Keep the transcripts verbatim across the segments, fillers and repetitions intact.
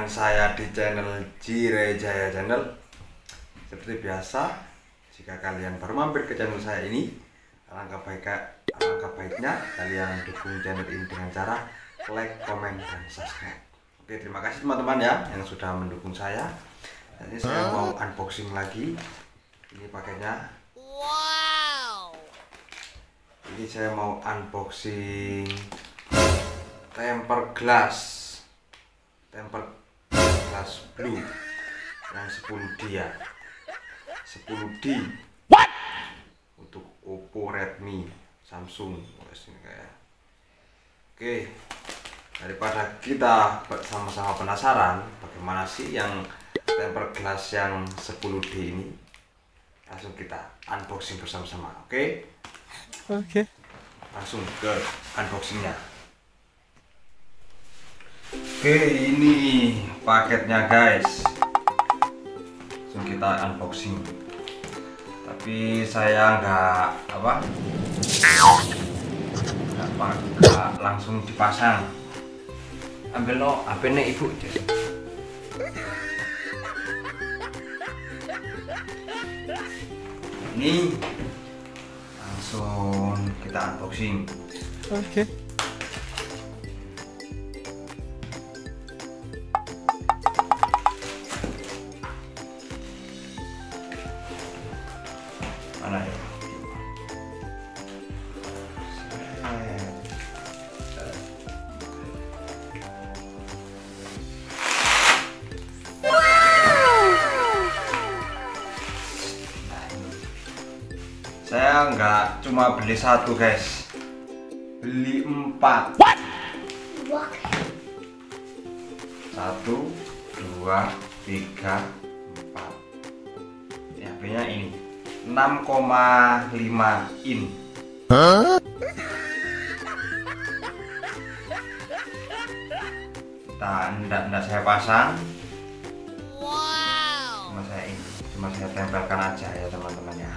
saya di channel Jirejaya Channel. Seperti biasa, jika kalian baru mampir ke channel saya ini, alangkah baik alangkah baiknya kalian dukung channel ini dengan cara like, komen, dan subscribe. Oke, terima kasih teman-teman ya yang sudah mendukung saya. Ini saya mau unboxing lagi. Ini paketnya. Wow. Ini saya mau unboxing tempered glass. Tempered glass blue yang sepuluh D ya. sepuluh D. What? Untuk Oppo, Redmi, Samsung. Oke. Daripada kita sama-sama penasaran bagaimana sih yang tempered glass yang sepuluh D ini, langsung kita unboxing bersama-sama. Oke? Oke. Langsung ke unboxingnya. Oke, ini paketnya guys. Langsung kita unboxing. Tapi saya nggak apa? Nggak pakai langsung dipasang. Ambil lo, H P-nya ibu. Ini langsung kita unboxing. Oke. Mana ya? Saya nggak cuma beli satu guys, beli empat. What? Satu, dua, tiga, empat. Ini H P-nya ini enam koma lima in. Huh? Kita enggak, enggak saya pasang. Wow. Cuma saya ini, cuma saya tempelkan aja ya teman-teman ya.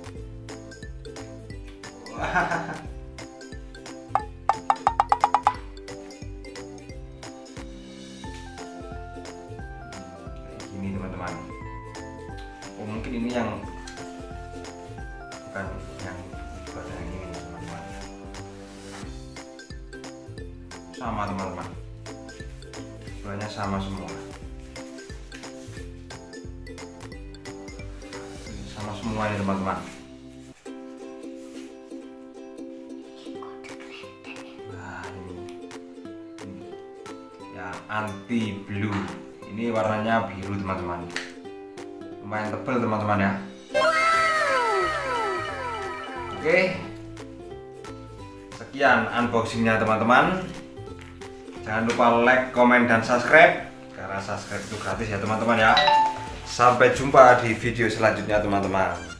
Kayak gini teman-teman. Oh, mungkin ini yang bukan yang bukan yang ini teman-teman. Sama teman-teman. Keduanya sama semua. Sama semua ini teman-teman. Anti blue, ini warnanya biru teman-teman, lumayan tebal teman-teman ya. Oke, sekian unboxingnya teman-teman. Jangan lupa like, komen, dan subscribe, karena subscribe itu gratis ya teman-teman ya. Sampai jumpa di video selanjutnya teman-teman.